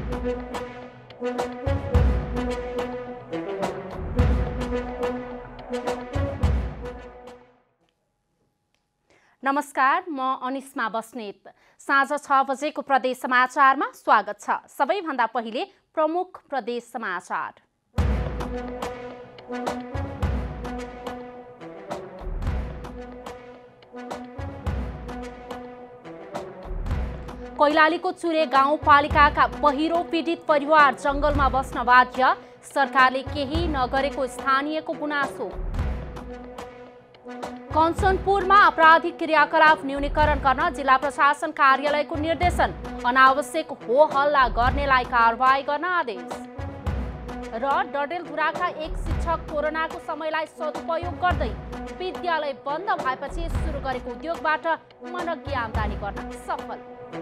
नमस्कार, म अनिस्मा बस्नेत। साँझ 6 बजेको प्रदेश समाचारमा स्वागत छ। सबैभन्दा पहिले प्रमुख प्रदेश समाचार। कैलालीको चुरे गाउँपालिकाका पहिरो पीडित परिवार जंगलमा बस्न बाध्य, सरकारले केही नगरेको स्थानीयको गुनासो। कञ्चनपुरमा आपराधिक क्रियाकलाप न्यूनीकरण गर्न जिल्ला प्रशासन कार्यालयको निर्देशन, अनावश्यक हो हल्ला गर्नेलाई कारबाही गर्न आदेश। र डडेलधुराका एक शिक्षक कोरोनाको समयलाई सदुपयोग गर्दै विद्यालय बन्द भएपछि सुरु गरेको उद्योगबाट मनग्गी आम्दानी गर्न सफल।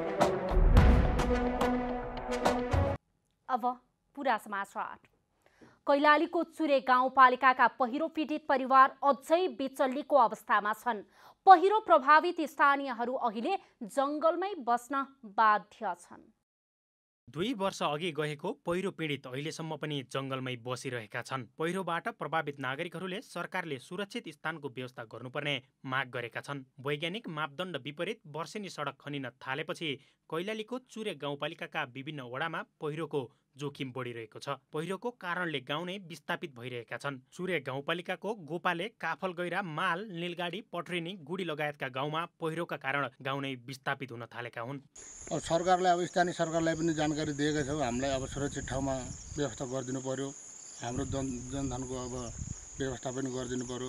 अब पूरा समाचार। कैलालीको चुरे गाउँपालिकाका पहिरो पीडित परिवार अझै बिचल्लीको अवस्थामा छन्। पहिरो प्रभावित स्थानीयहरू अहिले जंगलमै बस्न बाध्य छन्। 2 वर्ष अघि गएको पहिरो पीडित अहिलेसम्म पनि जंगलमै बसिरहेका छन्। पहिरोबाट प्रभावित नागरिकहरूले सरकारले सुरक्षित स्थानको व्यवस्था गर्नुपर्ने माग गरेका छन्। वैज्ञानिक मापदण्ड विपरीत वर्षेनी सडक खनिन थालेपछि कैलालीको चुरे गाउँपालिकाका विभिन्न वडामा पहिरोको जोखिम बढिरहेको छ। पहिरोको कारणले गाउँ नै विस्थापित भइरहेका छन्। चुरे गाउँपालिकाको गोपाले, काफलगैरा, माल, नीलगाडी, पट्रेनी, गुडी लगायतका गाउँमा पहिरोका कारण गाउँ नै विस्थापित हुन थालेका हुन्। अब सरकारलाई, अब स्थानीय सरकारलाई पनि जानकारी दिएका छौँ। हामीलाई अब सुरक्षित ठाउँमा व्यवस्था गरिदिनु पर्यो। हाम्रो जनधनको अब व्यवस्था पनि गरिदिनु पर्यो।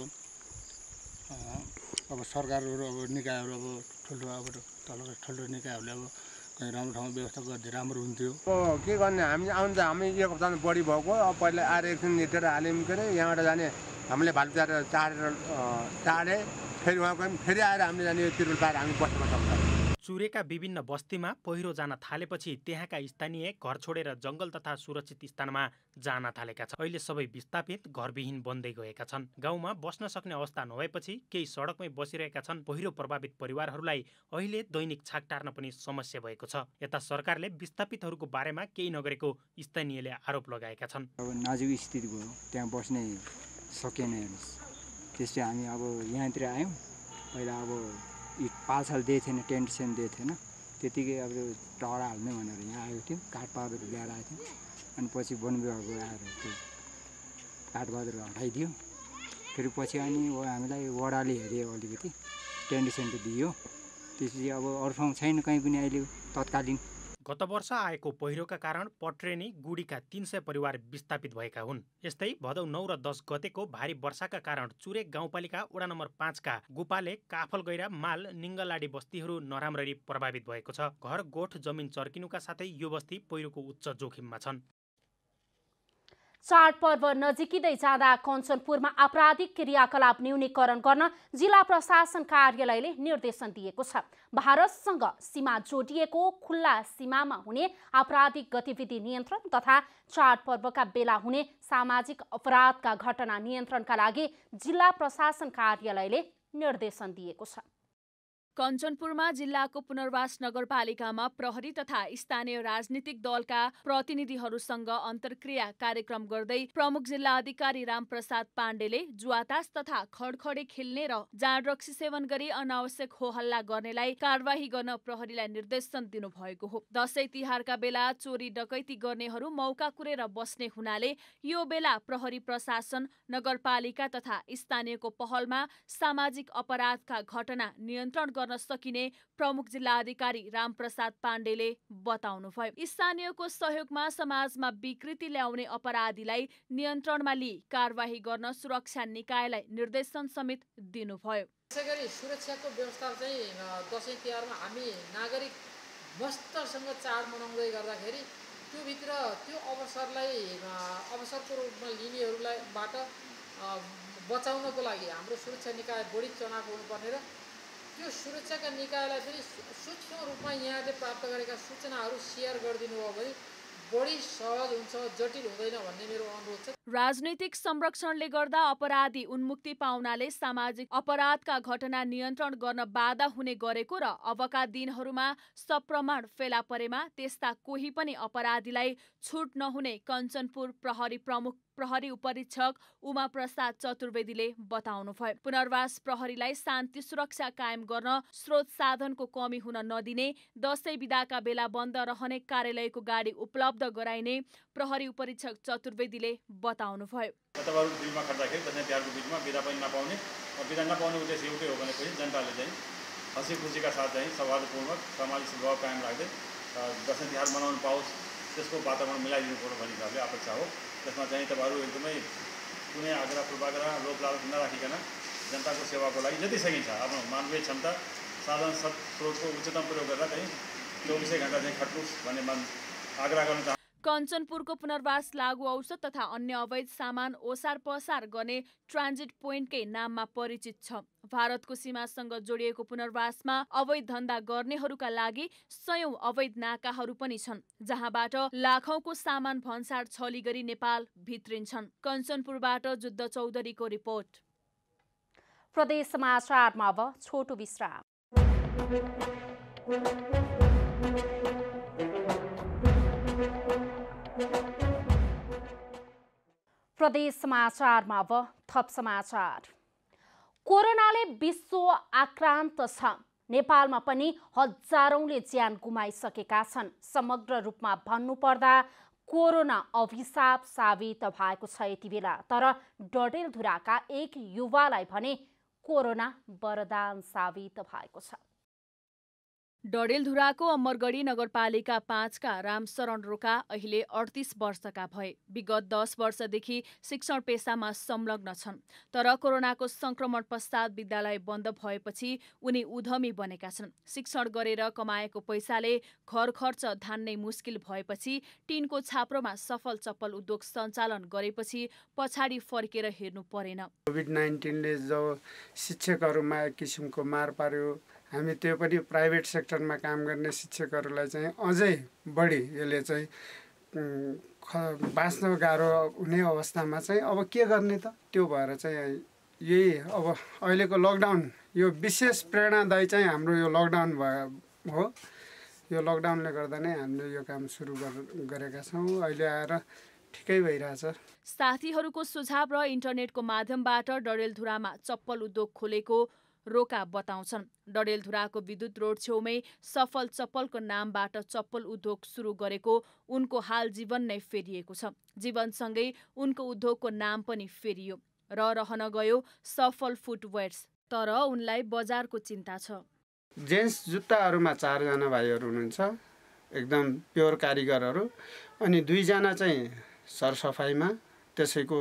अब सरकारहरू, अब निकायहरू, अब ठुल्ठुलो अब तलको ठुल्ठुलो निकायहरूले अब कहीँ राम्रो ठाउँमा व्यवस्था गरिदिए राम्रो हुन्थ्यो। के गर्ने, हामी आउनु त हामी एक हप्ता बढी भएको। अब पहिला आएर एकछिन निटेर हाल्यौँ के अरे, यहाँबाट जाने हामीले भालुचार चाडे फेरि उहाँ गयौँ, फेरि आएर हामीले जाने तिरुल पाएर हामी बस्न सक्छौँ। चुरेका विभिन्न बस्तीमा पहिरो जान थालेपछि त्यहाँका स्थानीय घर छोडेर जंगल तथा सुरक्षित स्थानमा जान थालेका छन्। अहिले सबै विस्थापित घरविहीन बन्दै गएका छन्। गाउँमा बस्न सक्ने अवस्था नभएपछि केही सडकमै बसिरहेका छन्। पहिरो प्रभावित परिवारहरूलाई अहिले दैनिक छाक टार्न पनि समस्या भएको छ। यता सरकारले विस्थापितहरूको बारेमा केही नगरेको स्थानीयले आरोप लगाएका छन्। अब नाजुक स्थिति भयो, त्यहाँ बस्नै सकेन। त्यसै हामी अब यहाँतिर आयौँ। पहिला अब पाछाल दिएको थिएन, टेन्ट सेन्ट दिएको थिएन। त्यतिकै अब टहरा हाल्ने भनेर यहाँ आएको थियौँ। काठपातहरू ल्याएर आएको थियौँ। अनि पछि वन विभागको आएर त्यो काठपातहरू हटाइदियो। फेरि पछि अनि हामीलाई वडाले हेऱ्यो, अलिकति टेन्ट सेन्ट दियो। त्यसपछि अब अरू ठाउँ छैन कहीँ पनि अहिले तत्कालीन। गत वर्ष आएको पहिरोका कारण पट्रेनी, गुडीका 300 परिवार विस्थापित भएका हुन्। यस्तै भदौ 9 र 10 गतेको भारी वर्षाका कारण चुरे गाउँपालिका वडा नम्बर 5 का गोपाले, काफलगैरा, माल, निङ्गलाडी बस्तीहरू नराम्ररी प्रभावित भएको छ। घर गोठ जमिन चर्किनुका साथै यो बस्ती पहिरोको उच्च जोखिममा छन्। चाडपर्व नजिकिँदै जाँदा कञ्चनपुरमा आपराधिक क्रियाकलाप न्यूनीकरण गर्न जिल्ला प्रशासन कार्यालयले निर्देशन दिएको छ। भारतसँग सीमा जोडिएको खुल्ला सीमामा हुने आपराधिक गतिविधि नियन्त्रण तथा चाडपर्वका बेला हुने सामाजिक अपराधका घटना नियन्त्रणका लागि जिल्ला प्रशासन कार्यालयले निर्देशन दिएको छ। कञ्चनपुरमा जिल्लाको पुनर्वास नगरपालिकामा प्रहरी तथा स्थानीय राजनीतिक दलका प्रतिनिधिहरूसँग अन्तर्क्रिया कार्यक्रम गर्दै प्रमुख जिल्ला अधिकारी रामप्रसाद पाण्डेले जुवातास तथा खडखडे खेल्ने र जाँड रक्सी सेवन गरी अनावश्यक हो हल्ला गर्नेलाई कारबाही गर्न प्रहरीलाई निर्देशन दिनुभएको हो। दशैं तिहारका बेला चोरी डकैती गर्नेहरू मौका कुरेर बस्ने हुनाले यो बेला प्रहरी प्रशासन, नगरपालिका तथा स्थानीयको पहलमा सामाजिक अपराधका घटना नियन्त्रण गर्न सकिने प्रमुख जिल्ला अधिकारी रामप्रसाद पाण्डेले बताउनुभयो। स्थानीयको सहयोगमा समाजमा विकृति ल्याउने अपराधीलाई नियन्त्रणमा लिई कारबाही गर्न सुरक्षा निकायलाई निर्देशन समेत दिनुभयो। त्यसैगरी सुरक्षाको व्यवस्था चाहिँ दशैं तिहारमा हामी नागरिक मस्तसँग चाड मनाउँदै गर्दाखेरि त्यो भित्र त्यो अवसरको रूपमा लिनेहरूलाईबाट बचाउनको लागि हाम्रो सुरक्षा निकाय बढी चनाखो हुनुपर्ने र त्यो सुरक्षाका निकायलाई पनि सूक्ष्म रूपमा यहाँले प्राप्त गरेका सूचनाहरू सेयर गरिदिनु भयो भने बढी सहज हुन्छ, जटिल हुँदैन भन्ने मेरो अनुरोध छ। राजनैतिक संरक्षणले गर्दा अपराधी उन्मुक्ति पाउनाले सामाजिक अपराधका घटना नियन्त्रण गर्न बाधा हुने गरेको र अबका दिनहरूमा सप्रमाण फेला परेमा त्यस्ता कोही पनि अपराधीलाई छुट नहुने कञ्चनपुर प्रहरी प्रमुख प्रहरी उपरीक्षक उमा प्रसाद चतुर्वेदीले बताउनुभयो। पुनर्वास प्रहरीलाई शान्ति सुरक्षा कायम गर्न स्रोत साधनको कमी हुन नदिने, दशैं बिदाका बेला बन्द रहने कार्यालयको गाडी उपलब्ध गराइने प्रहरी उपरीक्षक चतुर्वेदीले बताउनुभयो। तपाईँहरू बिलमा खट्दाखेरि दसैँ तिहारको बिचमा बिदा पनि नपाउने, बिदा नपाउने उद्देश्य एउटै हो भनेपछि जनताले चाहिँ हँसी खुसीका साथ चाहिँ सौहार्दपूर्वक सामाजिक सद्भाव कायम राख्दै दसैँ तिहार मनाउनु पाओस्, त्यसको वातावरण मिलाइदिनु पर्यो भन्ने हिसाबले अपेक्षा हो। त्यसमा चाहिँ तपाईँहरू एकदमै कुनै आग्रह पूर्वाग्रह लोभ लालच नराखिकन जनताको सेवाको लागि जति सकिन्छ आफ्नो मानवीय क्षमता साधन स्रोतको उच्चतम प्रयोग गरेर चाहिँ 24 घण्टा चाहिँ खट्नुहोस् भन्ने आग्रह गर्न चाहन्छु। कञ्चनपुरको पुनर्वास लागु औषध तथा अन्य अवैध सामान ओसार पसार गर्ने ट्रान्जिट पोइन्टकै नाममा परिचित छ। भारतको सीमासँग जोडिएको पुनर्वासमा अवैध धन्दा गर्नेहरूका लागि सयौं अवैध नाकाहरू पनि छन्, जहाँबाट लाखौंको सामान भन्सार छली गरी नेपाल भित्रिन्छन्। कञ्चनपुरबाट जुद्ध चौधरीको रिपोर्ट। प्रदेश समाचारमा अब छोटो विश्राम। प्रदेश समाचारमा अब थप समाचार। कोरोनाले विश्व आक्रान्त छ। नेपालमा पनि हजारौंले ज्यान गुमाइसकेका छन्। समग्र रूपमा भन्नुपर्दा कोरोना अभिशाप साबित भएको छ यति बेला। तर डडेलधुराका एक युवालाई भने कोरोना वरदान साबित भएको छ। डडेलधुराको अमरगढी नगरपालिका 5 का रामशरण रोका अहिले 38 वर्षका भए। विगत 10 वर्षदेखि शिक्षण पेसामा संलग्न छन्। तर कोरोनाको संक्रमण पश्चात विद्यालय बन्द भएपछि उनी उद्यमी बनेका छन्। शिक्षण गरेर कमाएको पैसाले घर खर्च धान्नै मुस्किल भएपछि टिनको छाप्रोमा सफल चप्पल उद्योग सञ्चालन गरेपछि पछाडि फर्केर हेर्नु परेन। कोभिड-19ले जब शिक्षकहरूमा एक किसिमको मार पार्यो, हामी त्यो पनि प्राइभेट सेक्टरमा काम गर्ने शिक्षकहरूलाई चाहिँ अझै बढी यसले चाहिँ बाँच्न गाह्रो हुने अवस्थामा चाहिँ अब के गर्ने त, त्यो भएर चाहिँ यही अब अहिलेको लकडाउन यो विशेष प्रेरणादायी चाहिँ हाम्रो यो लकडाउन हो। यो लकडाउनले गर्दा नै हामीले यो काम सुरु गरेका छौँ। अहिले आएर ठिकै भइरहेछ। साथीहरूको सुझाव र इन्टरनेटको माध्यमबाट डडेलधुरामा चप्पल उद्योग खोलेको रोका बताउँछन्। डडेलधुराको विद्युत रोड छेउमै सफल चप्पलको नामबाट चप्पल उद्योग सुरु गरेको उनको हाल जीवन नै फेरिएको छ। जीवनसँगै उनको उद्योगको नाम पनि फेरियो र रहन गयो सफल फुटवेयर्स। तर उनलाई बजारको चिन्ता छ। जेन्ट्स जुत्ताहरूमा 4 जना भाइहरू हुनुहुन्छ, एकदम प्योर कारिगरहरू, अनि 2 जना चाहिँ सरसफाइमा, त्यसैको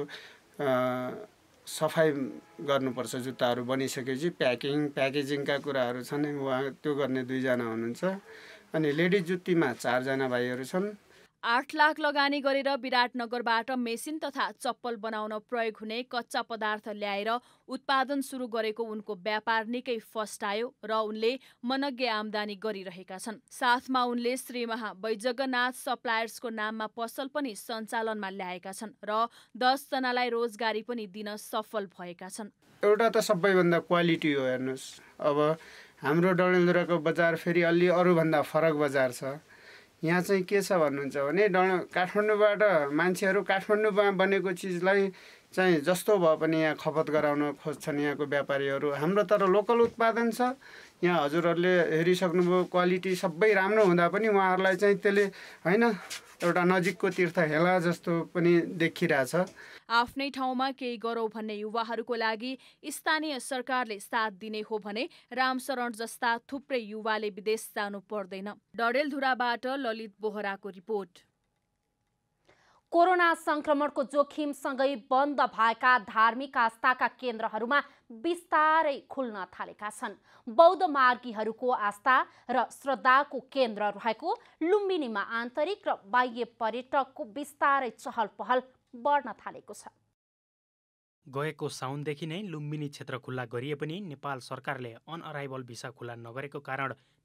सफाइ गर्नुपर्छ। जुत्ताहरू बनिसकेपछि प्याकेजिङका कुराहरू छन्, उहाँ त्यो गर्ने 2 जना हुनुहुन्छ। अनि लेडिज जुत्तीमा 4 जना भाइहरू छन्। 8 लाख लगानी गरेर विराटनगरबाट मेसिन तथा चप्पल बनाउन प्रयोग हुने कच्चा पदार्थ ल्याएर उत्पादन सुरु गरेको उनको व्यापार निकै फस्टायो र उनले मनग्गे आम्दानी गरिरहेका छन्। साथमा उनले श्री महा वैजगन्नाथ सप्लायर्सको नाममा पसल पनि सञ्चालनमा ल्याएका छन् र 10 जनालाई रोजगारी पनि दिन सफल भएका छन्। एउटा त सबैभन्दा क्वालिटी हो। हेर्नुहोस्, अब हाम्रो डडेलधुराको बजार फेरि अलि अरूभन्दा फरक बजार छ। यहाँ चाहिँ के छ भन्नुहुन्छ भने काठमाडौँबाट मान्छेहरू काठमाडौँमा बनेको चिजलाई चाहिँ जस्तो भए पनि यहाँ खपत गराउन खोज्छन् यहाँको व्यापारीहरू। हाम्रो तर लोकल उत्पादन छ। यहाँ हजुरहरूले हेरिसक्नुभयो, क्वालिटी सबै राम्रो हुँदा पनि उहाँहरूलाई चाहिँ त्यसले होइन एउटा नजिकको तीर्थ हेला जस्तो पनि देखिरहेछ। आफ्नै ठाउँमा केही गरौँ भन्ने युवाहरूको लागि स्थानीय सरकारले साथ दिने हो भने रामशरण जस्ता थुप्रै युवाले विदेश जानु पर्दैन। डडेलधुराबाट ललित बोहराको रिपोर्ट। कोरोना संक्रमणको जोखिमसँगै बन्द भएका धार्मिक आस्थाका केन्द्रहरूमा बिस्तारै खुल्न थालेका छन्। बौद्ध मार्गीहरूको आस्था र श्रद्धाको केन्द्र रहेको लुम्बिनीमा आन्तरिक र बाह्य पर्यटकको बिस्तारै चहल पहल बढ्न थालेको छ। गएको साउनदेखि नै लुम्बिनी क्षेत्र खुल्ला गरिए पनि नेपाल सरकारले अनअराइभल भिसा खुल्ला नगरेको कारण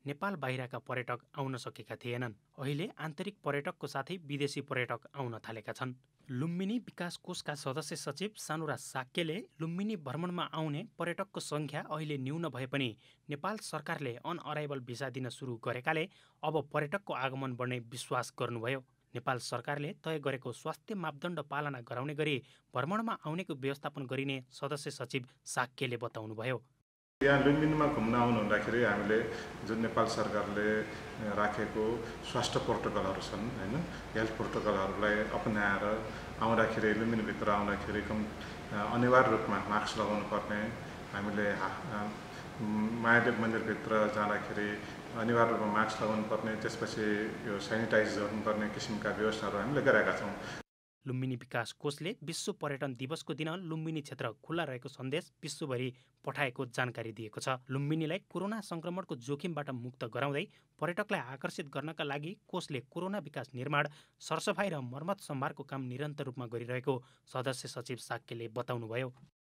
नेपाल बाहिरका पर्यटक आउन सकेका थिएनन्। अहिले आन्तरिक पर्यटकको साथै विदेशी पर्यटक आउन थालेका छन्। लुम्बिनी विकास कोषका सदस्य सचिव सानुरा साक्यले लुम्बिनी भ्रमणमा आउने पर्यटकको संख्या अहिले न्यून भए पनि नेपाल सरकारले अनअराइभल भिसा दिन सुरु गरेकाले अब पर्यटकको आगमन बढ्ने विश्वास गर्नुभयो। नेपाल सरकारले तय गरेको स्वास्थ्य मापदण्ड पालना गराउने गरी भ्रमणमा आउनेको व्यवस्थापन गरिने सदस्य सचिव साक्यले बताउनुभयो। यहाँ लुम्बिनीमा घुम्न आउनु हुँदाखेरि हामीले जुन नेपाल सरकारले राखेको स्वास्थ्य प्रोटोकलहरू छन् हैन, हेल्थ प्रोटोकलहरूलाई अपनाएर आउँदाखेरि लुम्बिनीभित्र आउँदाखेरि अनिवार्य रूपमा मास्क लगाउनु पर्ने, हामीले महादेव मन्दिरभित्र जाँदाखेरि अनिवार्य रूपमा मास्क लगाउनु पर्ने, त्यसपछि यो सेनिटाइज गर्नुपर्ने किसिमका व्यवस्थाहरू हामीले गरेका छौँ। लुम्बिनी विकास कोषले विश्व पर्यटन दिवसको दिन लुम्बिनी क्षेत्र खुल्ला रहेको सन्देश विश्वभरि पठाएको जानकारी दिएको छ। लुम्बिनीलाई कोरोना संक्रमणको जोखिमबाट मुक्त गराउँदै पर्यटकलाई आकर्षित गर्नका लागि कोषले कोरोना विकास निर्माण, सरसफाई र मर्मत सम्भारको काम निरन्तर रूपमा गरिरहेको सदस्य सचिव साक्यले बताउनुभयो।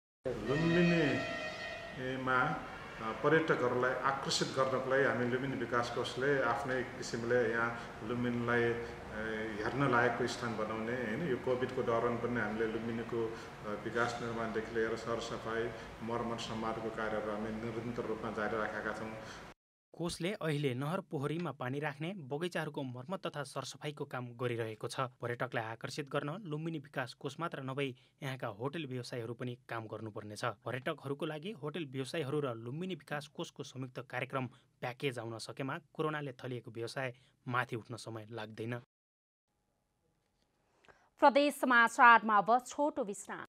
लुम्बिनीमा पर्यटकहरूलाई आकर्षित गर्नको लागि हामी लुम्बिनी विकास कोषले आफ्नै किसिमले यहाँ लुम्बिनीलाई हेर्न लायकको स्थान बनाउने हैन, यो कोभिडको दौरान पनि हामीले लुम्बिनीको विकास निर्माणदेखि लिएर सरसफाई मर्मत सम्भारको कार्यहरू हामी निरन्तर रूपमा जारी राखेका छौँ। कोषले अहिले नहर पोखरीमा पानी राख्ने, बगैँचाहरूको मर्मत तथा सरसफाईको काम गरिरहेको छ। पर्यटकलाई आकर्षित गर्न लुम्बिनी विकास कोष मात्र नभई यहाँका होटल व्यवसायीहरू पनि काम गर्नुपर्नेछ। पर्यटकहरूको लागि होटल व्यवसायीहरू र लुम्बिनी विकास कोषको संयुक्त कार्यक्रम प्याकेज आउन सकेमा कोरोनाले थलिएको व्यवसाय माथि उठ्न समय लाग्दैन। प्रदेश समाचारमा अब छोटो विश्राम।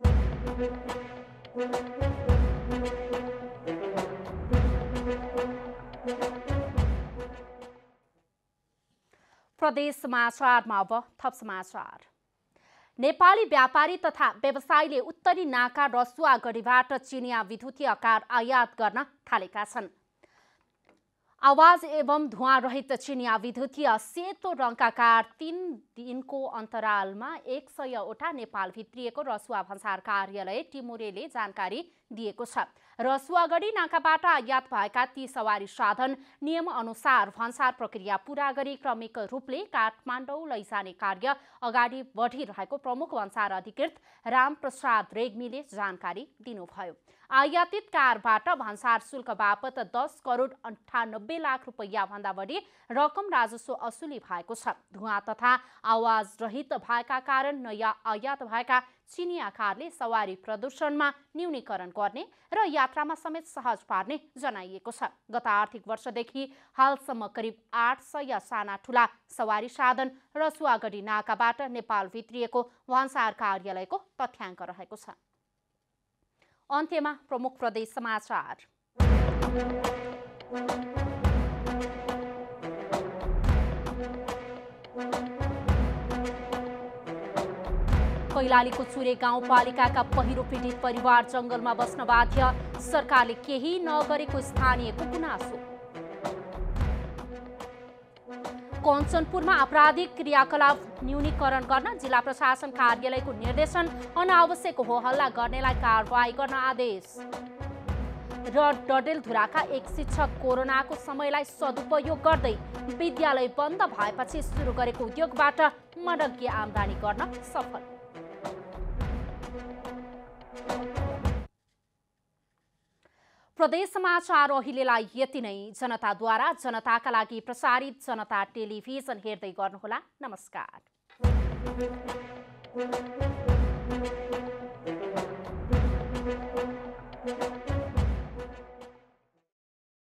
प्रदेश समाचारमा अब थप समाचार। नेपाली व्यापारी तथा व्यवसायीले उत्तरी नाका रसुवागढीबाट चिनिया विद्युतीय कार आयात गर्न थालेका छन्। आवाज एवं धुवाँ रहित चिनिया विद्युतीय सेतो रङका कार 3 दिनको अन्तरालमा 100वटा नेपाल भित्रिएको रसुवा भन्सार कार्यालय टिमुरेले जानकारी दिएको छ। रसुवागढी नाकाबाट आयात भएका ती सवारी साधन नियम अनुसार भन्सार प्रक्रिया पूरा गरी क्रमिक रूपले काठमाडौँ लैजाने कार्य अगाडि बढिरहेको प्रमुख भन्सार अधिकृत रामप्रसाद रेग्मीले जानकारी दिनुभयो। आयातित कारबाट भन्सार शुल्क बापत 10 करोड 98 लाख रुपैयाँ भन्दा बढी रकम राजस्व असुली भएको छ। धुवाँ तथा आवाज रहित भएका कारण नयाँ आयात भएका चिनिया कारले सवारी प्रदूषणमा न्यूनीकरण गर्ने र यात्रामा समेत सहज पार्ने जनाइएको छ। गत आर्थिक वर्षदेखि हालसम्म करिब 800 साना ठुला सवारी साधन रसुवागढी नाकाबाट नेपाल भित्रिएको भन्सार कार्यालयको तथ्याङ्क रहेको छ। अन्त्यमा प्रमुख प्रदेश समाचार। कैलालीको चुरे गाउँपालिकाका पहिरो पीडित परिवार जंगलमा बस्न बाध्य, सरकारले केही नगरेको स्थानीयको गुनासो। कञ्चनपुरमा आपराधिक क्रियाकलाप न्यूनीकरण गर्न जिल्ला प्रशासन कार्यालयको निर्देशन, अनावश्यक हो हल्ला गर्नेलाई कारबाही गर्न आदेश। र डडेलधुराका एक शिक्षक कोरोनाको समयलाई सदुपयोग गर्दै विद्यालय बन्द भएपछि सुरु गरेको उद्योगबाट मडग्गे आमदानी गर्न सफल। प्रदेश समाचार अहिलेलाई यति नै। जनताद्वारा जनताका लागि प्रसारित जनता टेलिभिजन हेर्दै गर्नुहोला। नमस्कार।